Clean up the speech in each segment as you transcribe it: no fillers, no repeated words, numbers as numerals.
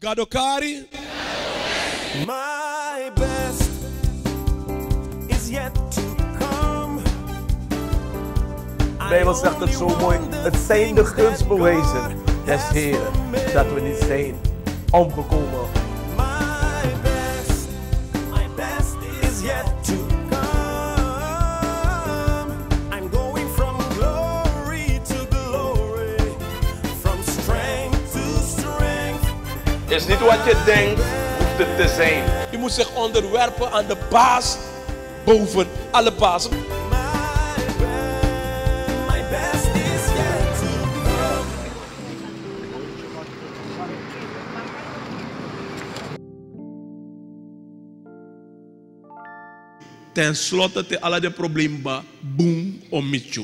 Gadokari. My best is yet to come. De Bijbel zegt het zo mooi. Het zijn de gunstbewijzen des Heren dat we niet zijn omgekomen. My best is yet to come. I'm going from glory to glory, from strength to strength. Is niet wat je denkt, hoeft het te zijn. Je moet zich onderwerpen aan de baas boven alle bazen. My best is yet to come. Ten slotte te alle de problemen boom om mitju.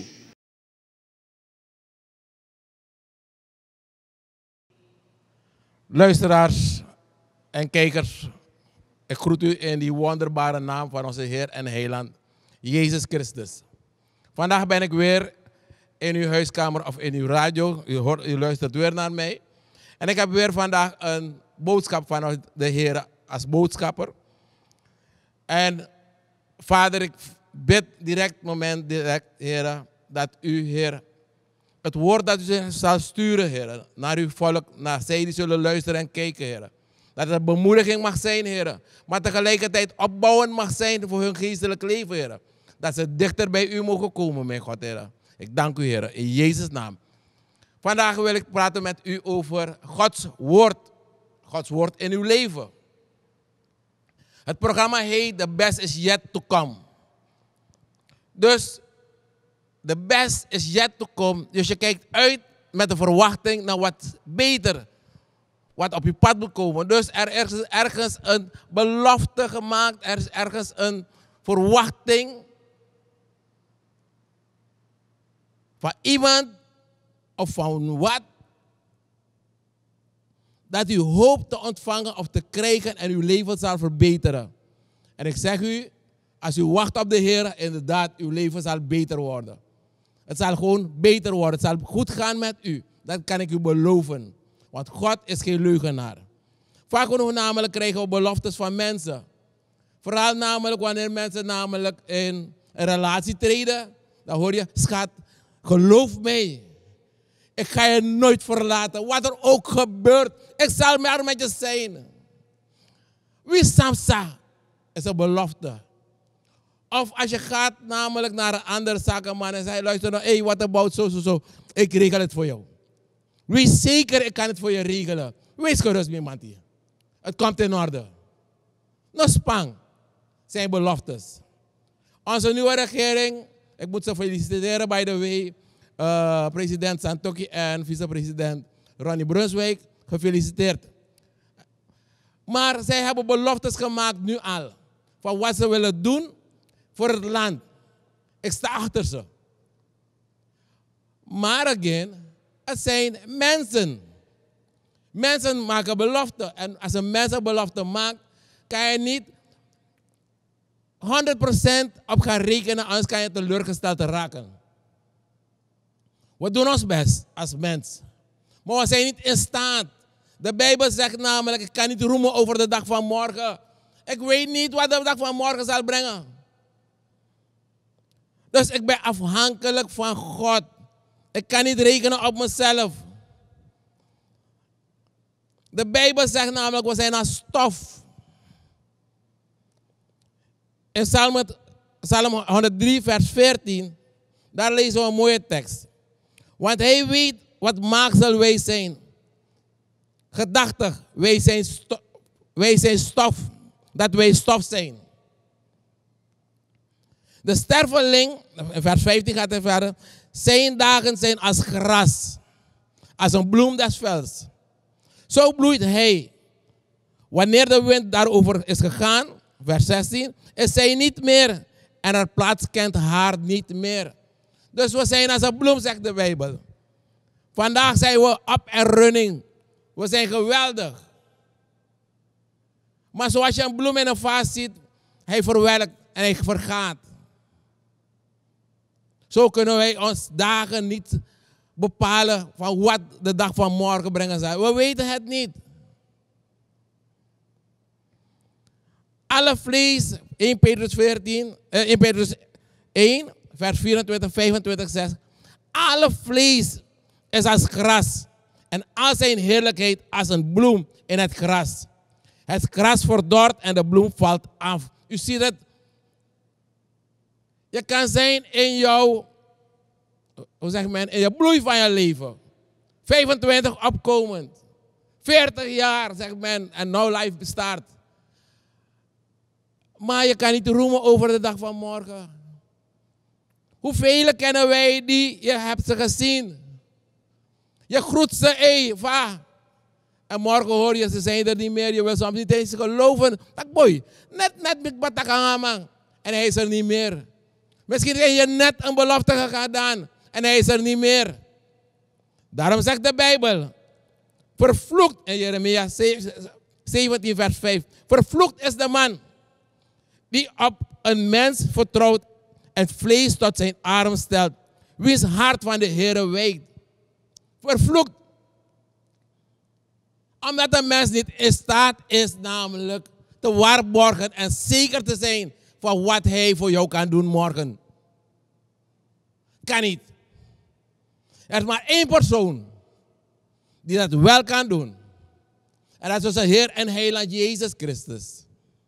Luisteraars en kijkers, ik groet u in die wonderbare naam van onze Heer en Heiland, Jezus Christus. Vandaag ben ik weer in uw huiskamer of in uw radio. U luistert weer naar mij. En ik heb weer vandaag een boodschap van de Heer als boodschapper. En Vader, ik bid direct, Heer, dat u, Heer, het woord dat u zal sturen, Heer, naar uw volk, naar zij die zullen luisteren en kijken, Heer. Dat het bemoediging mag zijn, Heer, maar tegelijkertijd opbouwend mag zijn voor hun geestelijk leven, Heer. Dat ze dichter bij u mogen komen, mijn God, Heer. Ik dank u, Heer, in Jezus' naam. Vandaag wil ik praten met u over Gods woord in uw leven. Het programma heet The Best is Yet to Come. Dus the best is yet to come. Dus je kijkt uit met de verwachting naar wat beter. Wat op je pad moet komen. Dus er is ergens een belofte gemaakt. Er is ergens een verwachting. Van iemand of van wat. Dat u hoopt te ontvangen of te krijgen en uw leven zal verbeteren. En ik zeg u, als u wacht op de Heer, inderdaad, uw leven zal beter worden. Het zal gewoon beter worden. Het zal goed gaan met u. Dat kan ik u beloven. Want God is geen leugenaar. Vaak genoeg namelijk krijgen we beloftes van mensen. Vooral namelijk wanneer mensen namelijk in een relatie treden. Dan hoor je, schat, geloof mij. Ik ga je nooit verlaten. Wat er ook gebeurt. Ik zal maar met je zijn. Wie Samsa is een belofte. Of als je gaat namelijk naar een andere zakenman en zegt, luister nou, hey, what about zo. Ik regel het voor jou. Wees zeker, ik kan het voor je regelen. Wees gerust, mijn man. Het komt in orde. No spang zijn beloftes. Onze nieuwe regering, ik moet ze feliciteren, by the way. President Santokhi en vicepresident Ronnie Brunswijk, gefeliciteerd. Maar zij hebben beloftes gemaakt nu al. Van wat ze willen doen voor het land. Ik sta achter ze. Maar again, het zijn mensen. Mensen maken beloften. En als een mens een belofte maakt, kan je niet 100% op gaan rekenen, anders kan je teleurgesteld raken. We doen ons best als mens. Maar we zijn niet in staat. De Bijbel zegt namelijk, ik kan niet roemen over de dag van morgen. Ik weet niet wat de dag van morgen zal brengen. Dus ik ben afhankelijk van God. Ik kan niet rekenen op mezelf. De Bijbel zegt namelijk, we zijn als stof. In Psalm 103 vers 14, daar lezen we een mooie tekst. Want hij weet wat maaksel wij zijn. Gedachtig, wij zijn stof. Dat wij stof zijn. De sterveling, in vers 15 gaat hij verder. Zijn dagen zijn als gras. Als een bloem des velds. Zo bloeit hij. Wanneer de wind daarover is gegaan, vers 16, is zij niet meer. En haar plaats kent haar niet meer. Dus we zijn als een bloem, zegt de Bijbel. Vandaag zijn we up en running. We zijn geweldig. Maar zoals je een bloem in een vaas ziet, hij verwelkt en hij vergaat. Zo kunnen wij ons dagen niet bepalen van wat de dag van morgen brengen zal. We weten het niet. Alle vlees, 1 Petrus 1 Petrus 1, vers 24, 25 zegt, alle vlees is als gras en al zijn heerlijkheid als een bloem in het gras. Het gras verdort en de bloem valt af. U ziet het. Je kan zijn in jouw, hoe zeg men, in je bloei van je leven. 25 opkomend. 40 jaar, zegt men, en nou life bestaat. Maar je kan niet roemen over de dag van morgen. Hoeveel kennen wij die, je hebt ze gezien. Je groet ze, hé, va. En morgen hoor je, ze zijn er niet meer. Je wil soms niet eens geloven. Dat boy, net met Batakangama. En hij is er niet meer. Misschien heb je net een belofte gedaan. En hij is er niet meer. Daarom zegt de Bijbel. Vervloekt, in Jeremia 17 vers 5. Vervloekt is de man die op een mens vertrouwt en vlees tot zijn arm stelt. Wiens hart van de Heere wijkt. Vervloekt. Omdat de mens niet in staat is namelijk te waarborgen en zeker te zijn van wat hij voor jou kan doen morgen. Kan niet. Er is maar één persoon die dat wel kan doen. En dat is onze Heer en Heiland Jezus Christus.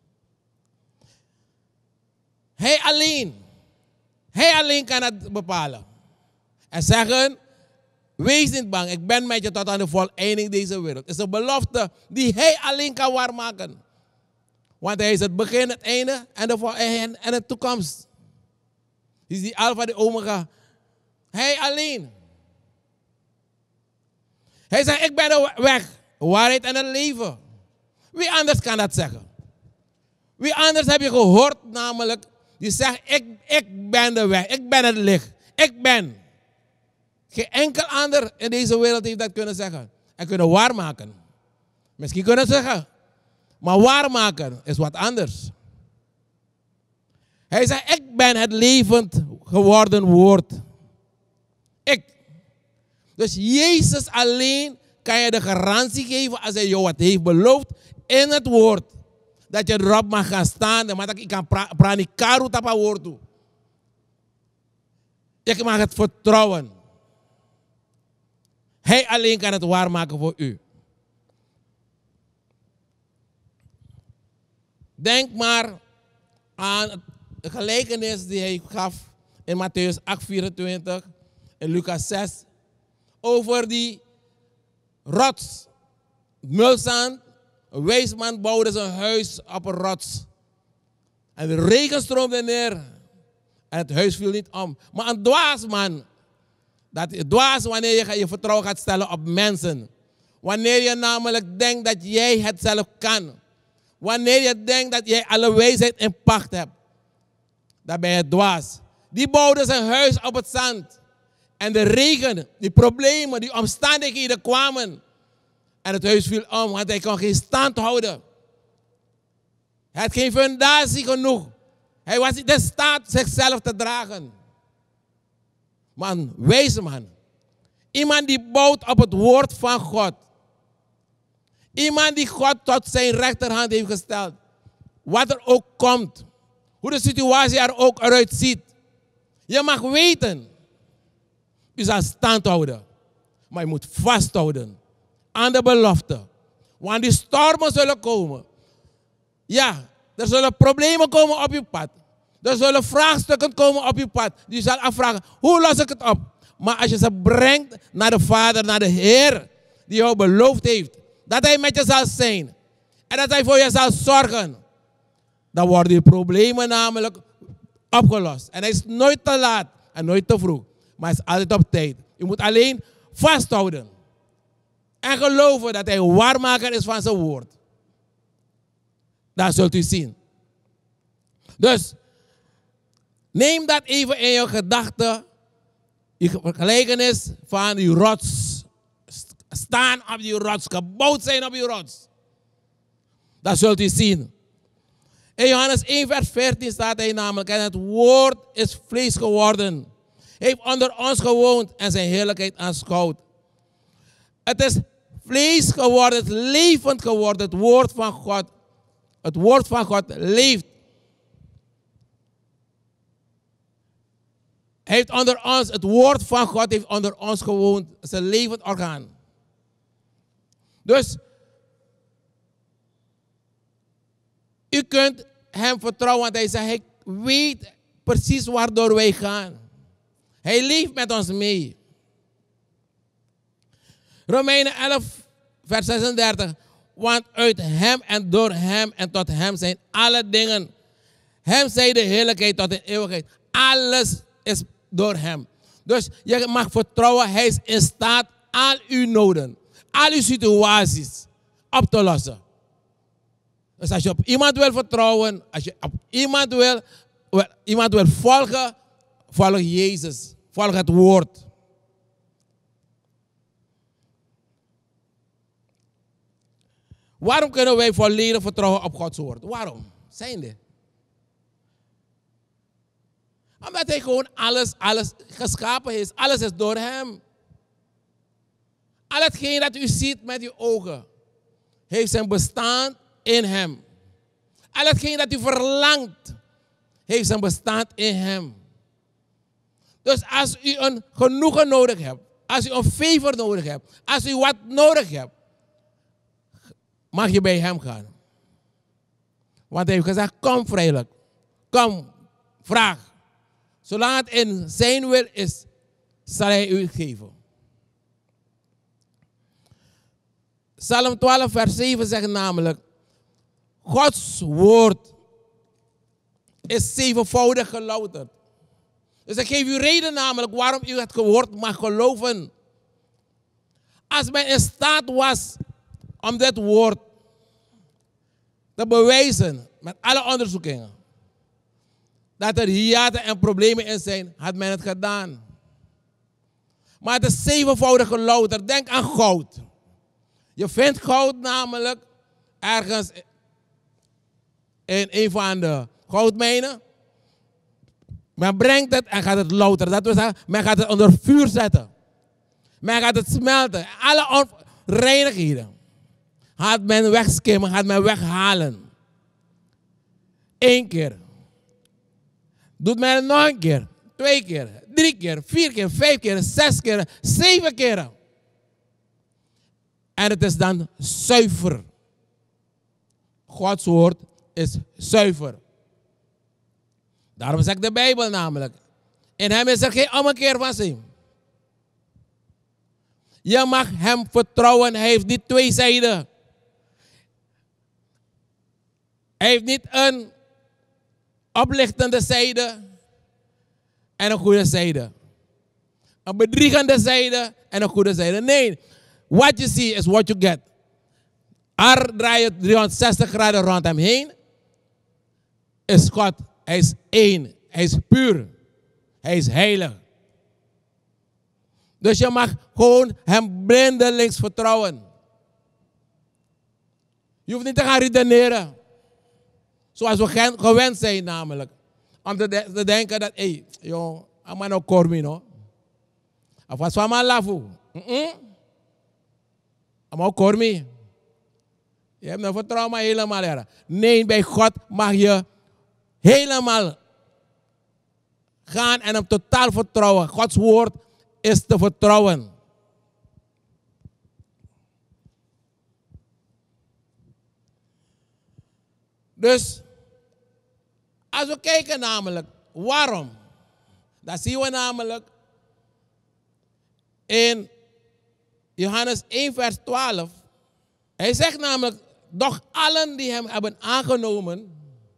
Hij alleen kan het bepalen. En zeggen, wees niet bang, ik ben met je tot aan de voleinding deze wereld. Het is een belofte die hij alleen kan waarmaken. Want hij is het begin, het einde en de toekomst. Hij is die alfa, de omega. Hij alleen. Hij zegt, ik ben de weg, de waarheid en het leven. Wie anders kan dat zeggen? Wie anders heb je gehoord namelijk, die zegt, ik ben de weg, ik ben het licht, ik ben. Geen enkel ander in deze wereld heeft dat kunnen zeggen. En kunnen waarmaken. Misschien kunnen ze zeggen. Maar waarmaken is wat anders. Hij zegt, ik ben het levend geworden woord. Ik. Dus Jezus alleen kan je de garantie geven als hij jou wat heeft beloofd in het woord. Dat je erop mag gaan staan. Maar dat ik kan pranikaru tapa woord toe. Je mag het vertrouwen. Hij alleen kan het waarmaken voor u. Denk maar aan de gelijkenis die hij gaf in Mattheüs 8:24 en Lucas 6 over die rots, mulzand. Een wijs man bouwde zijn huis op een rots. En de regen stroomde neer. En het huis viel niet om. Maar een dwaas man. Dat is dwaas wanneer je je vertrouwen gaat stellen op mensen. Wanneer je namelijk denkt dat jij het zelf kan. Wanneer je denkt dat jij alle wijsheid in pacht hebt. Dan ben je dwaas. Die bouwde zijn huis op het zand. En de regen, die problemen, die omstandigheden kwamen. En het huis viel om, want hij kon geen stand houden. Hij had geen fundatie genoeg. Hij was niet in staat zichzelf te dragen. Maar een wijze man. Iemand die bouwt op het woord van God. Iemand die God tot zijn rechterhand heeft gesteld. Wat er ook komt. Hoe de situatie er ook eruit ziet. Je mag weten. Je zal stand houden. Maar je moet vasthouden. Aan de belofte. Want die stormen zullen komen. Ja, er zullen problemen komen op je pad. Er zullen vraagstukken komen op je pad. Je zal afvragen, hoe los ik het op? Maar als je ze brengt naar de Vader, naar de Heer, die jou beloofd heeft, dat hij met je zal zijn. En dat hij voor je zal zorgen. Dan worden die problemen namelijk opgelost. En hij is nooit te laat en nooit te vroeg. Maar hij is altijd op tijd. Je moet alleen vasthouden. En geloven dat hij waarmaker is van zijn woord. Dat zult u zien. Dus, neem dat even in je gedachten. Die gelijkenis van die rots. Staan op die rots. Gebouwd zijn op die rots. Dat zult u zien. In Johannes 1 vers 14 staat hij namelijk. En het woord is vlees geworden. Heeft onder ons gewoond en zijn heerlijkheid aanschouwd. Het is vlees geworden, het is levend geworden, het woord van God. Het woord van God leeft. Heeft onder ons, het woord van God heeft onder ons gewoond. Het is een levend orgaan. Dus u kunt hem vertrouwen, want hij zegt, hij weet precies waardoor wij gaan. Hij leeft met ons mee. Romeinen 11, vers 36. Want uit hem en door hem en tot hem zijn alle dingen. Hem zij de heerlijkheid tot in eeuwigheid. Alles is door hem. Dus je mag vertrouwen, hij is in staat al uw noden, al uw situaties op te lossen. Dus als je op iemand wil vertrouwen, als je op iemand wil volgen, volg Jezus. Volg het woord. Waarom kunnen wij volledig vertrouwen op Gods woord? Waarom? Zijnde. Omdat hij gewoon alles geschapen is. Alles is door hem. Al hetgeen dat u ziet met uw ogen, heeft zijn bestaan in hem. Al hetgeen dat u verlangt, heeft zijn bestaan in hem. Dus als u een genoegen nodig hebt, als u een favor nodig hebt, als u wat nodig hebt, mag je bij hem gaan. Want hij heeft gezegd, kom vrijelijk. Kom, vraag. Zolang het in zijn wil is, zal hij u het geven. Psalm 12 vers 7 zegt namelijk, Gods woord is zevenvoudig gelouterd. Dus ik geef u reden namelijk waarom u het woord mag geloven. Als men in staat was om dit woord te bewijzen met alle onderzoekingen, dat er hiaten en problemen in zijn, had men het gedaan. Maar het is zevenvoudig gelouterd. Denk aan goud. Je vindt goud namelijk ergens in een van de goudmijnen. Men brengt het en gaat het louteren. Dat wil zeggen, men gaat het onder vuur zetten. Men gaat het smelten. Alle onreinigheden gaat men wegskimmen, gaat men weghalen. 1 keer. Doet men het nog een keer. 2 keer. 3 keer. 4 keer. 5 keer. 6 keer. 7 keer. En het is dan zuiver. Gods woord is zuiver. Daarom zegt de Bijbel namelijk, in hem is er geen ommekeer van zijn. Je mag hem vertrouwen, hij heeft niet 2 zijden. Hij heeft niet een oplichtende zijde en een goede zijde. Een bedriegende zijde en een goede zijde. Nee, what you see is what you get. Er draai je 360 graden rond hem heen. Is God. Hij is één. Hij is puur. Hij is heilig. Dus je mag gewoon hem blindelings vertrouwen. Je hoeft niet te gaan redeneren. Zoals we gewend zijn namelijk. Om te denken dat, hé, joh, ik no kormi, no. Of wat van mijn lafu. Ik kormi. Je hebt een vertrouwen maar helemaal er. Nee, bij God mag je helemaal gaan en hem totaal vertrouwen. Gods woord is te vertrouwen. Dus, als we kijken namelijk, waarom? Dan zien we namelijk in Johannes 1 vers 12. Hij zegt namelijk, doch allen die hem hebben aangenomen,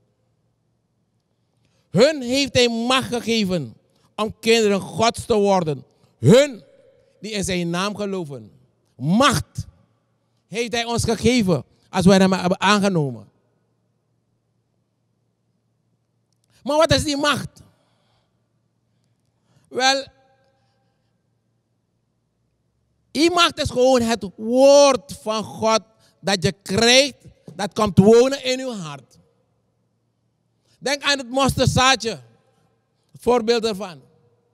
hun heeft hij macht gegeven om kinderen Gods te worden. Hun die in zijn naam geloven. Macht heeft hij ons gegeven als wij hem hebben aangenomen. Maar wat is die macht? Wel, die macht is gewoon het woord van God dat je krijgt, dat komt wonen in uw hart. Denk aan het mosterdzaadje, het voorbeeld ervan.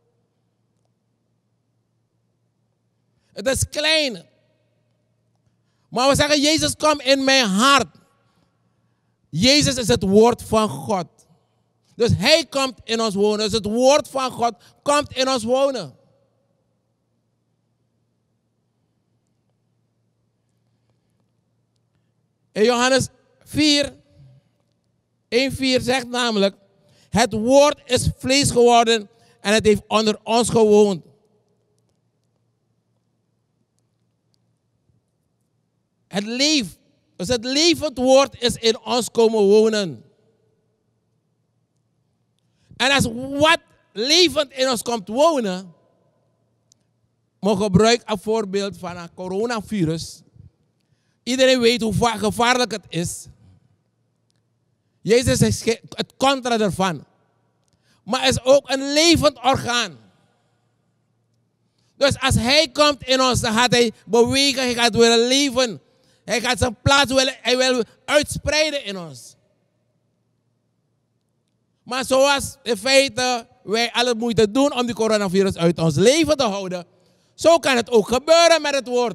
Het is klein. Maar we zeggen, Jezus, kom in mijn hart. Jezus is het woord van God. Dus hij komt in ons wonen. Dus het woord van God komt in ons wonen. In Johannes 4, 1:4 zegt namelijk, het woord is vlees geworden en het heeft onder ons gewoond. Het leven, dus het levend woord is in ons komen wonen. En als wat levend in ons komt wonen, maar gebruik een voorbeeld van een coronavirus. Iedereen weet hoe gevaarlijk het is. Jezus is het contra ervan. Maar het is ook een levend orgaan. Dus als hij komt in ons, dan gaat hij bewegen, hij gaat willen leven. Hij gaat zijn plaats hij wil uitspreiden in ons. Maar zoals in feite wij alle moeite doen om die coronavirus uit ons leven te houden, zo kan het ook gebeuren met het woord.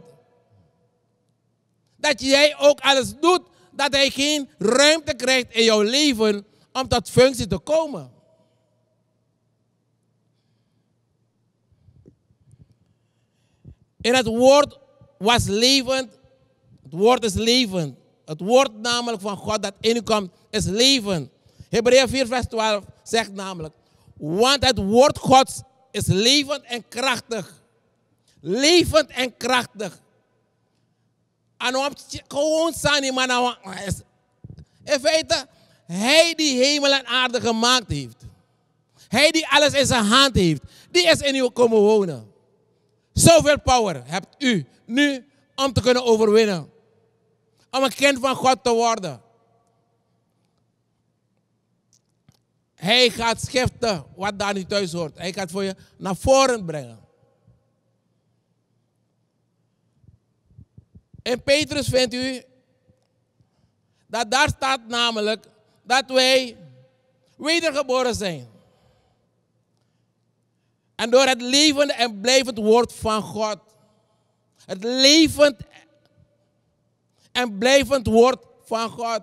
Dat jij ook alles doet, dat hij geen ruimte krijgt in jouw leven om tot functie te komen. En het woord was levend. Het woord is levend. Het woord namelijk van God dat in u komt is levend. Hebreeën 4 vers 12 zegt namelijk, want het woord Gods is levend en krachtig. Levend en krachtig. En om gewoon zijn, maar in feite, hij die hemel en aarde gemaakt heeft. Hij die alles in zijn hand heeft. Die is in u komen wonen. Zoveel power hebt u nu om te kunnen overwinnen. Om een kind van God te worden. Hij gaat schiften wat daar niet thuis hoort. Hij gaat voor je naar voren brengen. In Petrus vindt u dat daar staat namelijk dat wij wedergeboren zijn. En door het levende en blijvend woord van God. Het levend en blijvend woord van God.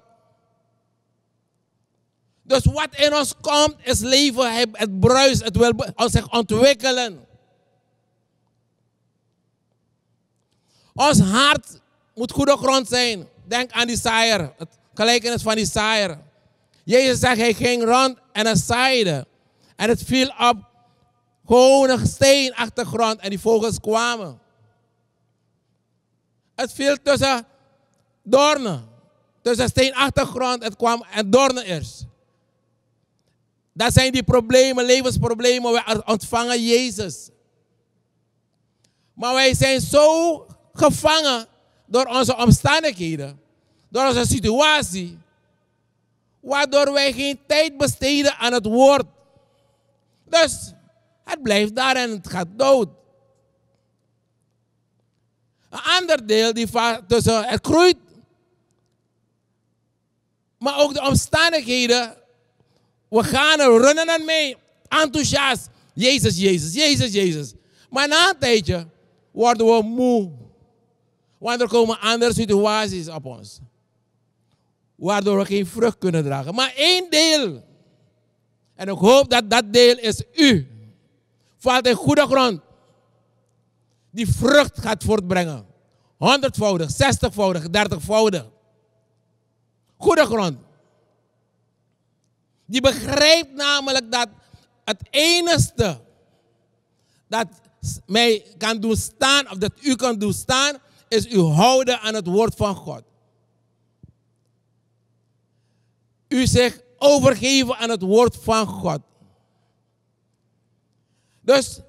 Dus wat in ons komt is leven, het bruist, het wil zich ontwikkelen. Ons hart moet goede grond zijn. Denk aan die zaaier, het gelijkenis van die zaaier. Jezus zegt, hij ging rond en hij zaaide. En het viel op gewoon een steenachtige grond en die vogels kwamen. Het viel tussen doornen. Tussen steenachtige grond, het kwam en doornen eerst. Dat zijn die problemen, levensproblemen. We ontvangen Jezus. Maar wij zijn zo gevangen door onze omstandigheden, door onze situatie, waardoor wij geen tijd besteden aan het woord. Dus het blijft daar en het gaat dood. Een ander deel, tussen het groeit, maar ook de omstandigheden. We gaan er, runnen er mee, enthousiast. Jezus, Jezus, Jezus, Jezus. Maar na een tijdje worden we moe. Want er komen andere situaties op ons. Waardoor we geen vrucht kunnen dragen. Maar één deel. En ik hoop dat dat deel is u. Valt in goede grond. Die vrucht gaat voortbrengen. 100-voudig, 60-voudig, 30-voudig. Goede grond. Die begrijpt namelijk dat het enige dat mij kan doen staan, of dat u kan doen staan, is u houden aan het woord van God. U zich overgeven aan het woord van God. Dus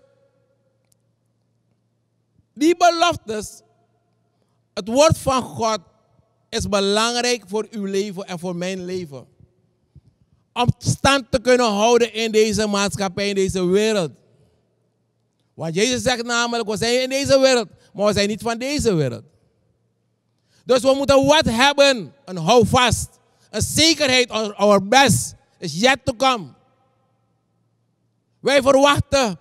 die beloftes, het woord van God, is belangrijk voor uw leven en voor mijn leven. Om stand te kunnen houden in deze maatschappij, in deze wereld. Want Jezus zegt namelijk, we zijn in deze wereld, maar we zijn niet van deze wereld. Dus we moeten wat hebben, een houvast, een zekerheid, our best is yet to come. Wij verwachten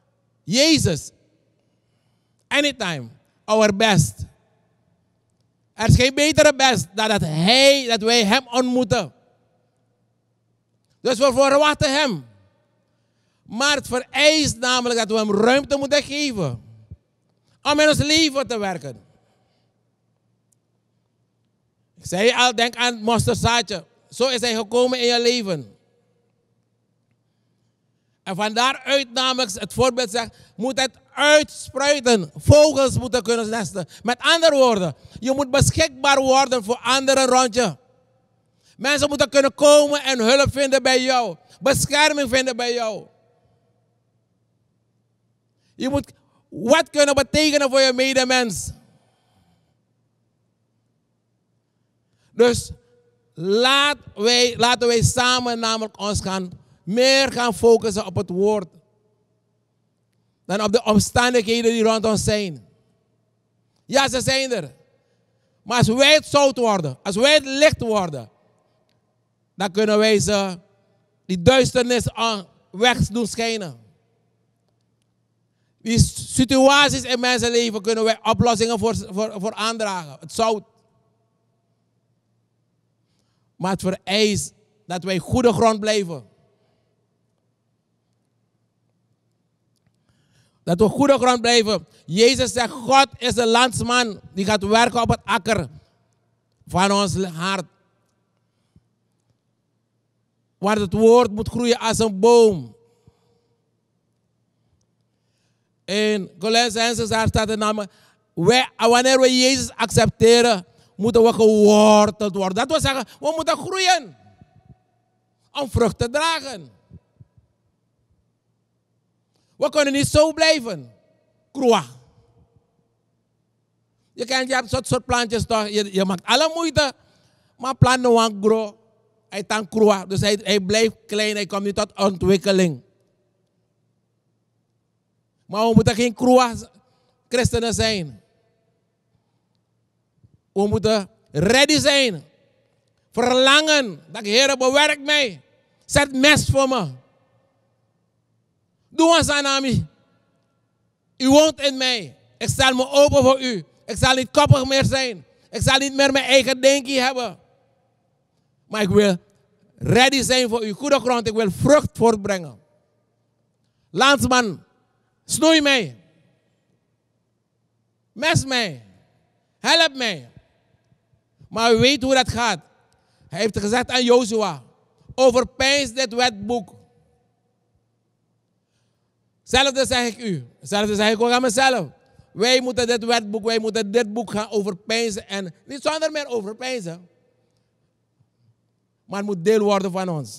Jezus, anytime, our best. Er is geen betere best dan dat wij hem ontmoeten. Dus we verwachten hem. Maar het vereist namelijk dat we hem ruimte moeten geven. Om in ons leven te werken. Ik zei al, denk aan het mosterdzaadje. Zo is hij gekomen in je leven. En van daaruit namelijk, het voorbeeld zegt, moet het uitspruiten. Vogels moeten kunnen nesten. Met andere woorden, je moet beschikbaar worden voor anderen rond je. Mensen moeten kunnen komen en hulp vinden bij jou. Bescherming vinden bij jou. Je moet wat kunnen betekenen voor je medemens. Dus laten wij samen namelijk ons meer gaan focussen op het woord. Dan op de omstandigheden die rond ons zijn. Ja, ze zijn er. Maar als wij het zout worden, als wij het licht worden, dan kunnen wij ze die duisternis weg doen schijnen. Die situaties in mensenleven kunnen wij oplossingen voor aandragen. Het zout. Maar het vereist dat wij goede grond blijven. Dat we goede grond blijven. Jezus zegt, God is de landsman die gaat werken op het akker van ons hart. Want het woord moet groeien als een boom. In Colossenzen staat de naam, wanneer we Jezus accepteren, moeten we geworteld worden. Dat wil zeggen, we moeten groeien. Om vrucht te dragen. We kunnen niet zo blijven. Kroa. Je hebt een soort plantjes toch. Je maakt alle moeite. Maar planten want grow. Hij dan kroa. Dus hij blijft klein. Hij komt niet tot ontwikkeling. Maar we moeten geen kroa christenen zijn. We moeten ready zijn. Verlangen. Dat Heer bewerkt mij. Zet mes voor me. Doe eens aan mij. U woont in mij. Ik stel me open voor u. Ik zal niet koppig meer zijn. Ik zal niet meer mijn eigen denkje hebben. Maar ik wil ready zijn voor u. Goede grond. Ik wil vrucht voortbrengen. Landsman, snoei mij. Mes mij. Help mij. Maar u weet hoe dat gaat. Hij heeft gezegd aan Jozua. Overpeins dit wetboek. Hetzelfde zeg ik u. Hetzelfde zeg ik ook aan mezelf. Wij moeten dit wetboek, wij moeten dit boek gaan overpeinzen. En niet zonder meer overpeinzen. Maar het moet deel worden van ons.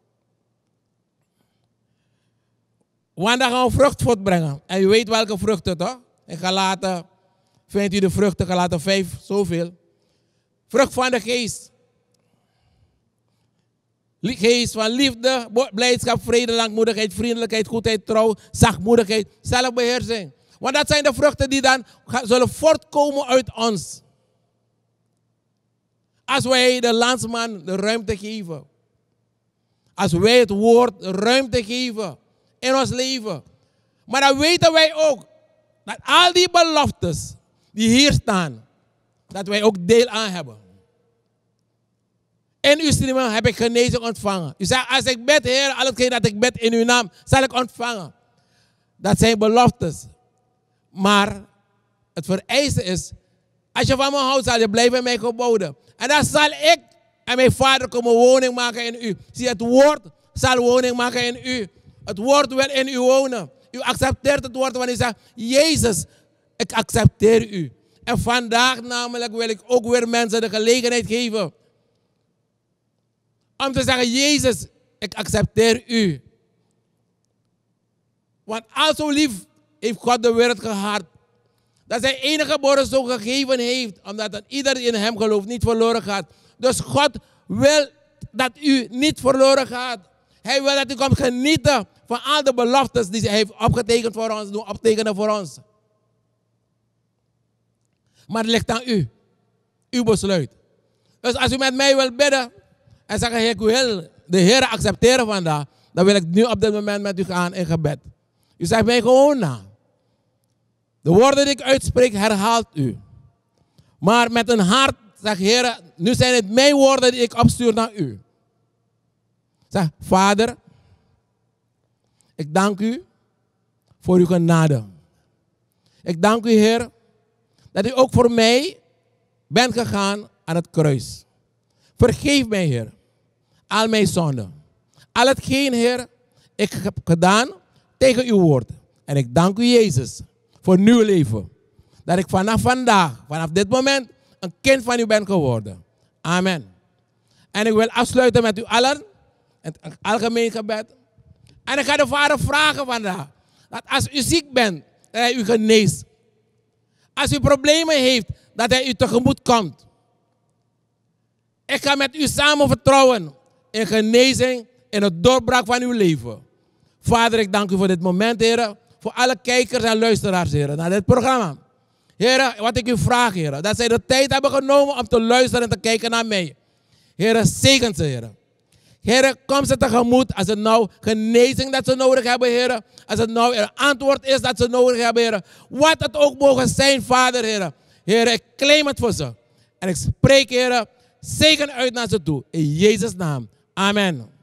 Want dan gaan we vrucht voortbrengen. En u weet welke vruchten toch? In Galaten vindt u de vruchten, Galaten 5, zoveel. Vrucht van de geest. Geest van liefde, blijdschap, vrede, langmoedigheid, vriendelijkheid, goedheid, trouw, zachtmoedigheid, zelfbeheersing. Want dat zijn de vruchten die dan zullen voortkomen uit ons. Als wij de landsman de ruimte geven. Als wij het woord de ruimte geven in ons leven. Maar dan weten wij ook dat al die beloftes die hier staan, dat wij ook deel aan hebben. In uw stemmen heb ik genezing ontvangen. U zegt, als ik bid, Heer, al hetgeen dat ik bid in uw naam, zal ik ontvangen. Dat zijn beloftes. Maar het vereiste is, als je van me houdt, zal je blijven in mijn geboden. En dan zal ik en mijn vader komen woning maken in u. Zie, het woord zal woning maken in u. Het woord wil in u wonen. U accepteert het woord wanneer u zegt, Jezus, ik accepteer u. En vandaag namelijk wil ik ook weer mensen de gelegenheid geven. Om te zeggen, Jezus, ik accepteer u. Want al zo lief heeft God de wereld gehad. Dat zijn enige geboren zo gegeven heeft. Omdat dat ieder die in hem gelooft niet verloren gaat. Dus God wil dat u niet verloren gaat. Hij wil dat u komt genieten van al de beloftes die hij heeft opgetekend voor ons. Doen optekenen voor ons. Maar het ligt aan u. Uw besluit. Dus als u met mij wilt bidden. En zeggen, ik wil de Heer accepteren vandaag. Dan wil ik nu op dit moment met u gaan in gebed. U zegt mij gewoon na. De woorden die ik uitspreek herhaalt u. Maar met een hart zeg, Heer, nu zijn het mijn woorden die ik opstuur naar u. Zeg, Vader, ik dank u voor uw genade. Ik dank u, Heer, dat u ook voor mij bent gegaan aan het kruis. Vergeef mij, Heer, al mijn zonden. Al hetgeen, Heer, ik heb gedaan tegen uw woord. En ik dank u, Jezus, voor nieuw leven. Dat ik vanaf vandaag, vanaf dit moment, een kind van u ben geworden. Amen. En ik wil afsluiten met u allen, het algemeen gebed. En ik ga de Vader vragen vandaag, dat als u ziek bent, dat hij u geneest. Als u problemen heeft, dat hij u tegemoet komt. Ik ga met u samen vertrouwen in genezing, in het doorbraak van uw leven. Vader, ik dank u voor dit moment, Heer. Voor alle kijkers en luisteraars, Heer, naar dit programma. Heer, wat ik u vraag, Heer, dat zij de tijd hebben genomen om te luisteren en te kijken naar mij. Heer, zegen ze, Heer. Heer, kom ze tegemoet als het nou genezing dat ze nodig hebben, Heer. Als het nou een antwoord is dat ze nodig hebben, Heer. Wat het ook mogen zijn, Vader, Heer. Heer, ik claim het voor ze. En ik spreek, Heer, zegen uit naar ze toe. In Jezus' naam. Amen.